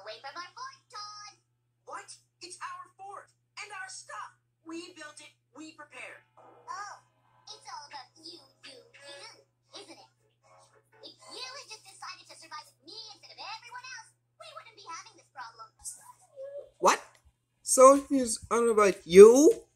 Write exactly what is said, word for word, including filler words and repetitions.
away from our fort, Todd. What? It's our fort and our stuff. We built it. We prepared. Oh, it's all about you, you, you, isn't it? If you had just decided to survive with me instead of everyone else, we wouldn't be having this problem. What? So he's on about you?